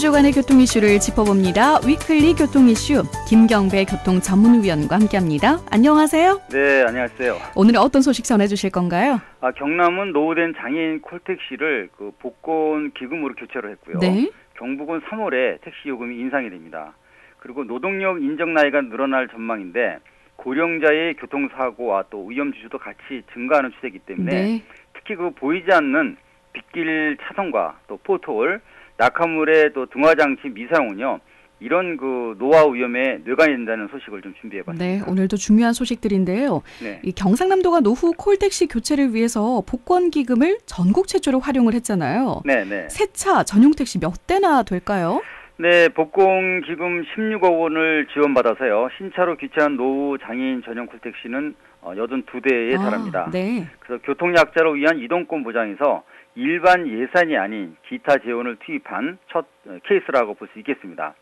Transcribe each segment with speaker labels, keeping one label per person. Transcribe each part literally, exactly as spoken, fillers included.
Speaker 1: 주간의 교통 이슈를 짚어봅니다. 위클리 교통 이슈 김경배 교통 전문위원과 함께합니다. 안녕하세요.
Speaker 2: 네, 안녕하세요.
Speaker 1: 오늘은 어떤 소식 전해주실 건가요?
Speaker 2: 아, 경남은 노후된 장애인 콜택시를 그 복권 기금으로 교체를 했고요.
Speaker 1: 네.
Speaker 2: 경북은 삼월에 택시 요금이 인상이 됩니다. 그리고 노동력 인정 나이가 늘어날 전망인데 고령자의 교통사고와 또 위험 지수도 같이 증가하는 추세이기 때문에
Speaker 1: 네.
Speaker 2: 특히 그 보이지 않는 빗길 차선과 또 포토홀, 낙하물의 또 등화장치 미사용은요, 이런 그 노화 위험에 뇌관이 된다는 소식을 좀 준비해봤습니다.
Speaker 1: 네, 오늘도 중요한 소식들인데요.
Speaker 2: 네.
Speaker 1: 이 경상남도가 노후 콜택시 교체를 위해서 복권 기금을 전국 최초로 활용을 했잖아요.
Speaker 2: 네, 네.
Speaker 1: 새 차 전용 택시 몇 대나 될까요?
Speaker 2: 네, 복권 기금 십육억 원을 지원받아서요, 신차로 귀차한 노후 장애인 전용 콜택시는 팔십이 대에
Speaker 1: 아,
Speaker 2: 달합니다.
Speaker 1: 네.
Speaker 2: 그래서 교통약자로 위한 이동권 보장에서 일반 예산이 아닌 기타 재원을 투입한 첫 케이스라고 볼 수 있겠습니다.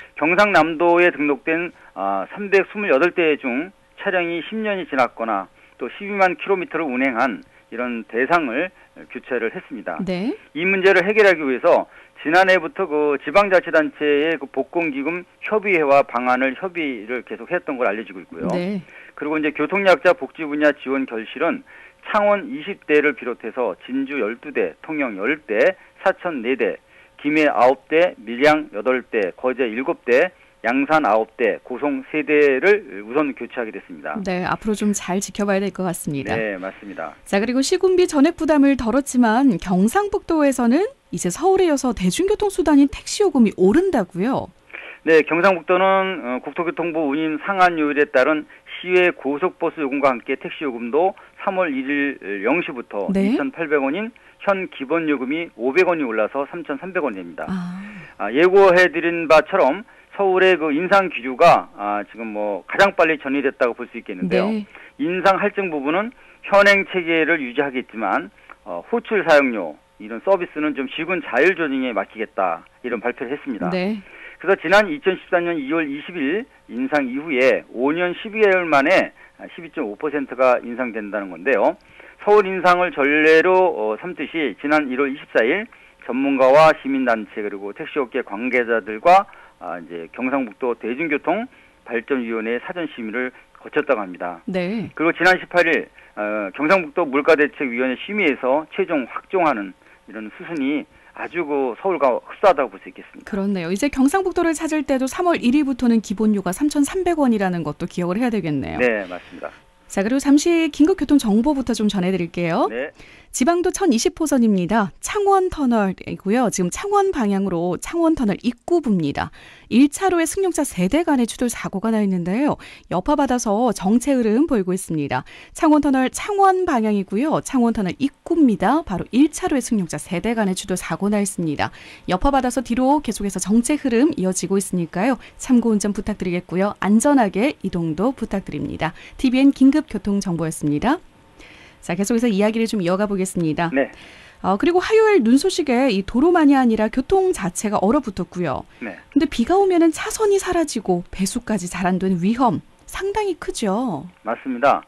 Speaker 2: 경상남도에 등록된 삼백이십팔 대 중 차량이 십 년이 지났거나 또 십이만 킬로미터를 운행한 이런 대상을 교체를 했습니다.
Speaker 1: 네.
Speaker 2: 이 문제를 해결하기 위해서 지난해부터 그 지방자치단체의 그 복권기금 협의회와 방안을 협의를 계속했던 걸 알려지고 있고요.
Speaker 1: 네.
Speaker 2: 그리고 이제 교통약자 복지 분야 지원 결실은 창원 이십 대를 비롯해서 진주 십이 대, 통영 십 대, 사천 네 대, 김해 아홉 대, 밀양 여덟 대, 거제 일곱 대, 양산 아홉 대, 고성 세 대를 우선 교체하게 됐습니다.
Speaker 1: 네, 앞으로 좀 잘 지켜봐야 될 것 같습니다.
Speaker 2: 네, 맞습니다.
Speaker 1: 자, 그리고 시군비 전액 부담을 덜었지만 경상북도에서는 이제 서울에 이어서 대중교통수단인 택시 요금이 오른다고요?
Speaker 2: 네, 경상북도는 국토교통부 운임 상한요일에 따른 시외 고속버스 요금과 함께 택시 요금도 삼월 일일 영 시부터
Speaker 1: 네.
Speaker 2: 이천팔백 원인 현 기본 요금이 오백 원이 올라서 삼천삼백 원이 됩니다.
Speaker 1: 아.
Speaker 2: 아, 예고해드린 바처럼 서울의 그 인상 기류가 아, 지금 뭐 가장 빨리 전이됐다고 볼 수 있겠는데요.
Speaker 1: 네.
Speaker 2: 인상 할증 부분은 현행 체계를 유지하겠지만 어, 호출 사용료 이런 서비스는 좀 시군 자율 조정에 맡기겠다 이런 발표를 했습니다.
Speaker 1: 네.
Speaker 2: 그래서 지난 이천십사 년 이월 이십일 인상 이후에 오 년 십이 개월 만에 십이 점 오 퍼센트가 인상된다는 건데요. 서울 인상을 전례로 어, 삼듯이 지난 일월 이십사일 전문가와 시민단체 그리고 택시업계 관계자들과 아, 이제 경상북도 대중교통 발전위원회 사전 심의를 거쳤다고 합니다.
Speaker 1: 네.
Speaker 2: 그리고 지난 십팔일 어, 경상북도 물가대책위원회 심의에서 최종 확정하는 이런 수순이 아주 그 서울과 흡사하다고 볼 수 있겠습니다.
Speaker 1: 그렇네요. 이제 경상북도를 찾을 때도 삼월 일일부터는 기본료가 삼천삼백 원이라는 것도 기억을 해야 되겠네요.
Speaker 2: 네, 맞습니다.
Speaker 1: 자, 그리고 잠시 긴급교통 정보부터 좀 전해드릴게요.
Speaker 2: 네.
Speaker 1: 지방도 천이십 호선입니다. 창원터널이고요. 지금 창원 방향으로 창원터널 입구부입니다. 일 차로에 승용차 세 대 간의 추돌 사고가 나 있는데요. 여파받아서 정체 흐름 보이고 있습니다. 창원터널 창원 방향이고요. 창원터널 입구입니다. 바로 일 차로에 승용차 세 대 간의 추돌 사고 나 있습니다. 여파받아서 뒤로 계속해서 정체 흐름 이어지고 있으니까요. 참고운전 부탁드리겠고요. 안전하게 이동도 부탁드립니다. 티비엔 긴급교통정보였습니다. 자, 계속해서 이야기를 좀 이어가 보겠습니다.
Speaker 2: 네.
Speaker 1: 어, 그리고 화요일 눈 소식에 이 도로만이 아니라 교통 자체가 얼어붙었고요.
Speaker 2: 네.
Speaker 1: 근데 비가 오면은 차선이 사라지고 배수까지 잘 안 되는 위험 상당히 크죠.
Speaker 2: 맞습니다.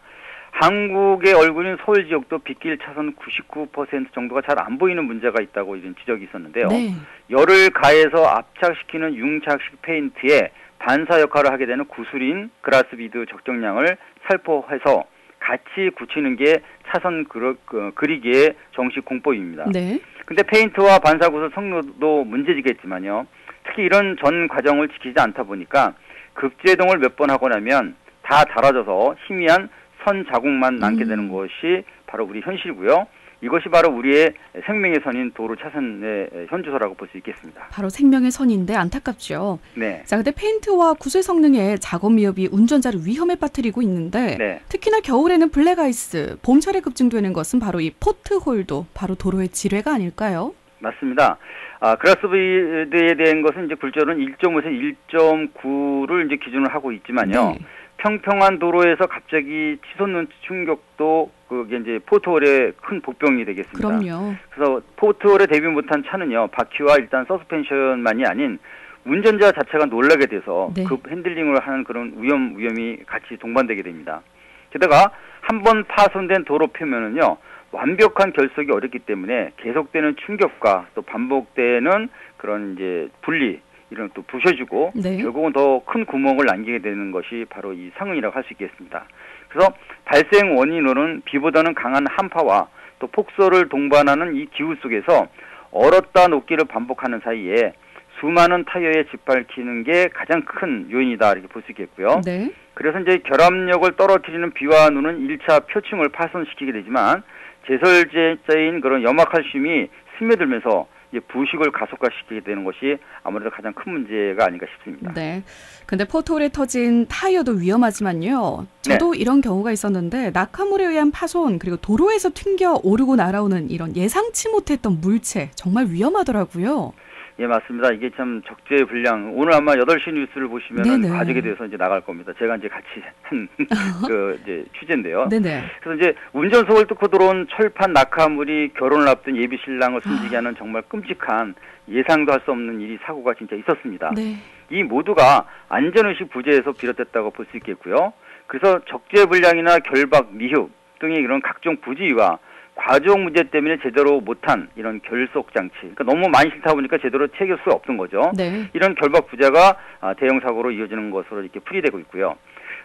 Speaker 2: 한국의 얼굴인 서울 지역도 빗길 차선 구십구 퍼센트 정도가 잘 안 보이는 문제가 있다고 이런 지적이 있었는데요.
Speaker 1: 네.
Speaker 2: 열을 가해서 압착시키는 융착식 페인트에 반사 역할을 하게 되는 구슬인 그라스비드 적정량을 살포해서 같이 굳히는 게 차선 그러, 그, 그리기의 정식 공법입니다.
Speaker 1: 네.
Speaker 2: 근데 페인트와 반사구슬 성능도 문제지겠지만요. 특히 이런 전 과정을 지키지 않다 보니까 급제동을 몇 번 하고 나면 다 닳아져서 희미한 선 자국만 남게 되는 음. 것이 바로 우리 현실이고요. 이것이 바로 우리의 생명의 선인 도로 차선의 현주소라고 볼 수 있겠습니다.
Speaker 1: 바로 생명의 선인데 안타깝죠.
Speaker 2: 네.
Speaker 1: 자, 근데 페인트와 구슬 성능의 작업 미흡이 운전자를 위험에 빠뜨리고 있는데
Speaker 2: 네.
Speaker 1: 특히나 겨울에는 블랙아이스, 봄철에 급증되는 것은 바로 이 포트홀도 바로 도로의 질회가 아닐까요?
Speaker 2: 맞습니다. 아, 그라스비드에 대한 것은 이제 굴절은 일 점 오에서 일 점 구를 이제 기준을 하고 있지만요. 네. 평평한 도로에서 갑자기 치솟는 충격도 그게 이제 포트홀의 큰 복병이 되겠습니다.
Speaker 1: 그럼요.
Speaker 2: 그래서 포트홀에 대비 못한 차는요, 바퀴와 일단 서스펜션만이 아닌 운전자 자체가 놀라게 돼서 네. 급 핸들링을 하는 그런 위험 위험이 같이 동반되게 됩니다. 게다가 한 번 파손된 도로 표면은요, 완벽한 결석이 어렵기 때문에 계속되는 충격과 또 반복되는 그런 이제 분리 이런 또 부셔주고
Speaker 1: 네.
Speaker 2: 결국은 더 큰 구멍을 남기게 되는 것이 바로 이 상흔이라고 할 수 있겠습니다. 그래서 발생 원인으로는 비보다는 강한 한파와 또 폭설을 동반하는 이 기후 속에서 얼었다 녹기를 반복하는 사이에 수많은 타이어에 짓밟히는 게 가장 큰 요인이다 이렇게 볼 수 있겠고요.
Speaker 1: 네.
Speaker 2: 그래서 이제 결합력을 떨어뜨리는 비와 눈은 일 차 표층을 파손시키게 되지만 제설제자인 그런 염화칼슘이 스며들면서 이제 부식을 가속화시키게 되는 것이 아무래도 가장 큰 문제가 아닌가 싶습니다.
Speaker 1: 네. 근데 포트홀에 터진 타이어도 위험하지만요. 저도
Speaker 2: 네.
Speaker 1: 이런 경우가 있었는데 낙하물에 의한 파손 그리고 도로에서 튕겨 오르고 날아오는 이런 예상치 못했던 물체 정말 위험하더라고요.
Speaker 2: 예, 맞습니다. 이게 참 적재불량. 오늘 아마 여덟 시 뉴스를 보시면
Speaker 1: 네네.
Speaker 2: 가족에 대해서 이제 나갈 겁니다. 제가 이제 같이 한 그 이제 취재인데요.
Speaker 1: 네네.
Speaker 2: 그래서 이제 운전석을 뚫고 들어온 철판 낙하물이 결혼을 앞둔 예비 신랑을 숨지게 하는 정말 끔찍한 예상도 할 수 없는 일이 사고가 진짜 있었습니다.
Speaker 1: 네.
Speaker 2: 이 모두가 안전의식 부재에서 비롯됐다고 볼 수 있겠고요. 그래서 적재불량이나 결박, 미흡 등의 이런 각종 부지와 과정 문제 때문에 제대로 못한 이런 결속 장치. 그러니까 너무 많이 싫다 보니까 제대로 챙길 수 없는 거죠.
Speaker 1: 네.
Speaker 2: 이런 결박 부재가 대형 사고로 이어지는 것으로 이렇게 풀이되고 있고요.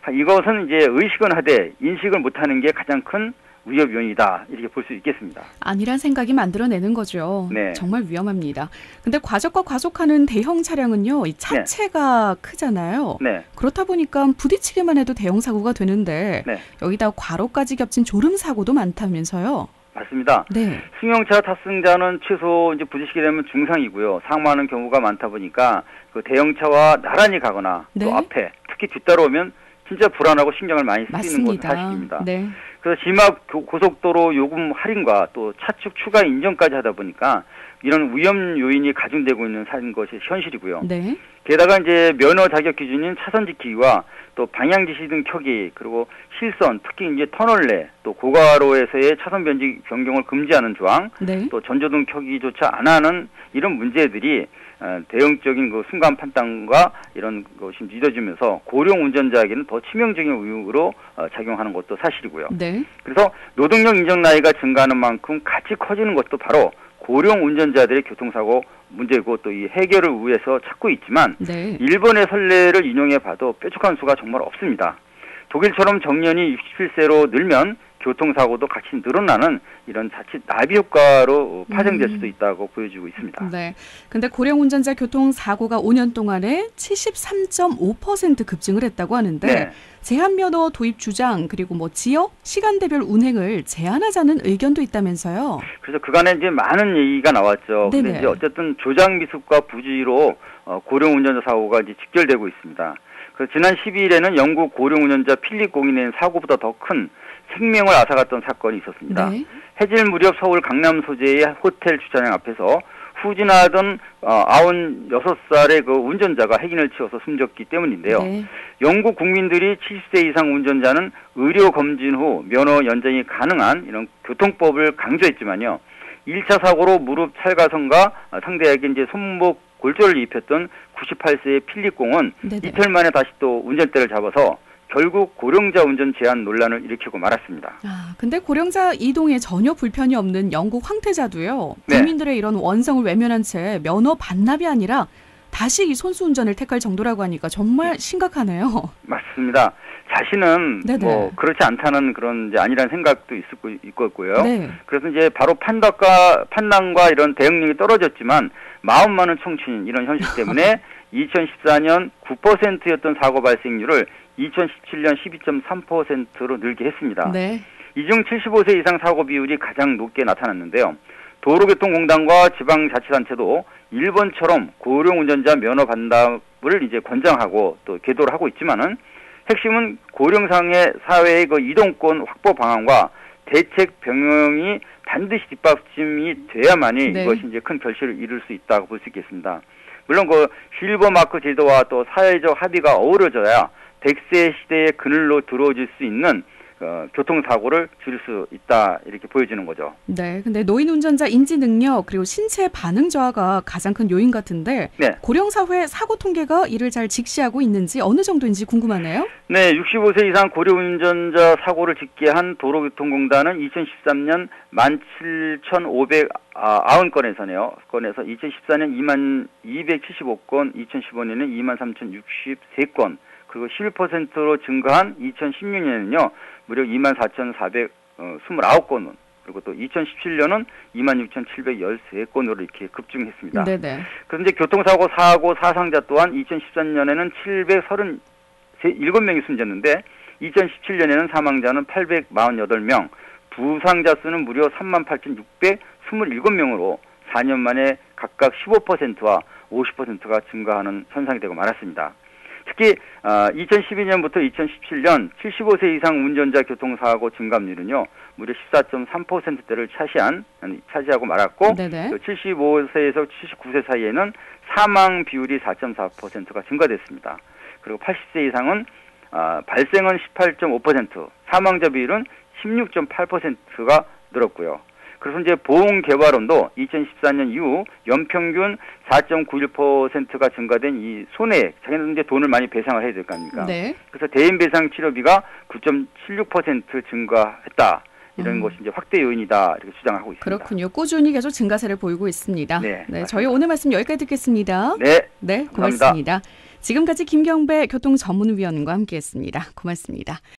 Speaker 2: 이것은 이제 의식은 하되 인식을 못하는 게 가장 큰 위협 요인이다 이렇게 볼 수 있겠습니다.
Speaker 1: 아니란 생각이 만들어내는 거죠.
Speaker 2: 네.
Speaker 1: 정말 위험합니다. 근데 과속과 과속하는 대형 차량은요, 이 차체가 네. 크잖아요.
Speaker 2: 네.
Speaker 1: 그렇다 보니까 부딪히기만 해도 대형 사고가 되는데
Speaker 2: 네.
Speaker 1: 여기다 과로까지 겹친 졸음 사고도 많다면서요.
Speaker 2: 맞습니다.
Speaker 1: 네.
Speaker 2: 승용차 탑승자는 최소 이제 부딪히게 되면 중상이고요. 사망하는 경우가 많다 보니까 그 대형차와 나란히 가거나 또
Speaker 1: 네.
Speaker 2: 앞에 특히 뒤따라오면 진짜 불안하고 신경을 많이 쓰이는
Speaker 1: 맞습니다.
Speaker 2: 것은 사실입니다.
Speaker 1: 네.
Speaker 2: 그래서 지막 고속도로 요금 할인과 또 차축 추가 인정까지 하다 보니까 이런 위험 요인이 가중되고 있는 사는 것이 현실이고요.
Speaker 1: 네.
Speaker 2: 게다가 이제 면허 자격 기준인 차선 지키기와 또 방향 지시 등 켜기 그리고 실선 특히 이제 터널 내 또 고가로에서의 차선 변지 변경을 금지하는 조항
Speaker 1: 네.
Speaker 2: 또 전조등 켜기조차 안 하는 이런 문제들이 대형적인 그 순간 판단과 이런 것이 늦어지면서 고령 운전자에게는 더 치명적인 의혹으로 작용하는 것도 사실이고요.
Speaker 1: 네.
Speaker 2: 그래서 노동력 인정 나이가 증가하는 만큼 같이 커지는 것도 바로 고령 운전자들의 교통사고 문제고 또 이 해결을 위해서 찾고 있지만
Speaker 1: 네.
Speaker 2: 일본의 선례를 인용해 봐도 뾰족한 수가 정말 없습니다. 독일처럼 정년이 육십칠 세로 늘면 교통사고도 같이 늘어나는 이런 자칫 나비 효과로 파생될 수도 있다고 보여지고 있습니다.
Speaker 1: 네. 근데 고령 운전자 교통사고가 오 년 동안에 칠십삼 점 오 퍼센트 급증을 했다고 하는데
Speaker 2: 네.
Speaker 1: 제한면허 도입 주장 그리고 뭐 지역, 시간대별 운행을 제한하자는 의견도 있다면서요.
Speaker 2: 그래서 그간에 이제 많은 얘기가 나왔죠.
Speaker 1: 네네.
Speaker 2: 근데 이제 어쨌든 조장 미숙과 부지로 고령 운전자 사고가 이제 직결되고 있습니다. 그래서 지난 십이 일에는 영국 고령 운전자 필립 공이 낸 사고보다 더 큰 생명을 앗아갔던 사건이 있었습니다.
Speaker 1: 네.
Speaker 2: 해질 무렵 서울 강남 소재의 호텔 주차장 앞에서 후진하던 어, 아흔여섯 살의 그 운전자가 핵인을 치워서 숨졌기 때문인데요.
Speaker 1: 네.
Speaker 2: 영국 국민들이 칠십 세 이상 운전자는 의료 검진 후 면허 연장이 가능한 이런 교통법을 강조했지만요. 일 차 사고로 무릎 찰가선과 상대에게 이제 손목 골절을 입혔던 구십팔 세의 필립 공은
Speaker 1: 네네.
Speaker 2: 이틀 만에 다시 또 운전대를 잡아서 결국 고령자 운전 제한 논란을 일으키고 말았습니다.
Speaker 1: 아, 근데 고령자 이동에 전혀 불편이 없는 영국 황태자도요.
Speaker 2: 네.
Speaker 1: 국민들의 이런 원성을 외면한 채 면허 반납이 아니라 다시 이 손수 운전을 택할 정도라고 하니까 정말 심각하네요.
Speaker 2: 맞습니다. 자신은
Speaker 1: 네네.
Speaker 2: 뭐 그렇지 않다는 그런 이제 아니라는 생각도 있을 있고요.
Speaker 1: 네.
Speaker 2: 그래서 이제 바로 판단과 판단과 이런 대응력이 떨어졌지만 마음 많은 청춘 이런 현실 때문에 이천십사 년 구 퍼센트였던 사고 발생률을 이천십칠 년 십이 점 삼 퍼센트로 늘게 했습니다.
Speaker 1: 네.
Speaker 2: 이중 칠십오 세 이상 사고 비율이 가장 높게 나타났는데요. 도로교통공단과 지방자치단체도 일본처럼 고령 운전자 면허 반납을 이제 권장하고 또 계도를 하고 있지만은 핵심은 고령상의 사회의 그 이동권 확보 방안과 대책 병행이 반드시 뒷받침이 돼야만이
Speaker 1: 네.
Speaker 2: 이것이 이제 큰 결실을 이룰 수 있다고 볼 수 있겠습니다. 물론 그 실버 마크 제도와 또 사회적 합의가 어우러져야 백 세 시대의 그늘로 들어오질 수 있는 어, 교통사고를 줄일 수 있다 이렇게 보여지는 거죠.
Speaker 1: 네, 근데 노인 운전자 인지 능력 그리고 신체 반응 저하가 가장 큰 요인 같은데
Speaker 2: 네.
Speaker 1: 고령 사회 사고 통계가 이를 잘 직시하고 있는지 어느 정도인지 궁금하네요.
Speaker 2: 네, 육십오 세 이상 고령 운전자 사고를 집계한 도로교통공단은 이천십삼 년 만 칠천오백구 건에서네요. 건에서 이천십사 년 이만 이백칠십오 건, 이천십오 년에 이만 삼천육십삼 건, 그리고 십일 퍼센트로 증가한 이천십육 년에는요, 무려 이만 사천사백이십구 건, 그리고 또 이천십칠 년은 이만 육천칠백십삼 건으로 이렇게 급증했습니다.
Speaker 1: 네네.
Speaker 2: 그런데 교통사고 사고 사상자 또한 이천십삼 년에는 칠백삼십칠 명이 숨졌는데 이천십칠 년에는 사망자는 팔백사십팔 명, 부상자 수는 무려 삼만 팔천육백이십칠 명으로 사 년 만에 각각 십오 퍼센트와 오십 퍼센트가 증가하는 현상이 되고 말았습니다. 특히 어, 이천십이 년부터 이천십칠 년 칠십오 세 이상 운전자 교통사고 증감률은요 무려 십사 점 삼 퍼센트대를 차지한 차지하고 말았고,
Speaker 1: 네네.
Speaker 2: 또 칠십오 세에서 칠십구 세 사이에는 사망 비율이 사 점 사 퍼센트가 증가됐습니다. 그리고 팔십 세 이상은 어, 발생은 십팔 점 오 퍼센트, 사망자 비율은 십육 점 팔 퍼센트가 늘었고요. 그래서 이제 보험 개발원도 이천십사 년 이후 연평균 사 점 구일 퍼센트가 증가된 이 손해액, 자기는 이제 돈을 많이 배상을 해야 될 거 아닙니까?
Speaker 1: 네.
Speaker 2: 그래서 대인 배상 치료비가 구 점 칠육 퍼센트 증가했다. 이런
Speaker 1: 음.
Speaker 2: 것이 이제 확대 요인이다 이렇게 주장하고 있습니다.
Speaker 1: 그렇군요. 꾸준히 계속 증가세를 보이고 있습니다.
Speaker 2: 네,
Speaker 1: 네,
Speaker 2: 맞습니다.
Speaker 1: 저희 오늘 말씀 여기까지 듣겠습니다.
Speaker 2: 네,
Speaker 1: 네,
Speaker 2: 감사합니다.
Speaker 1: 고맙습니다. 지금까지 김경배 교통전문위원과 함께했습니다. 고맙습니다.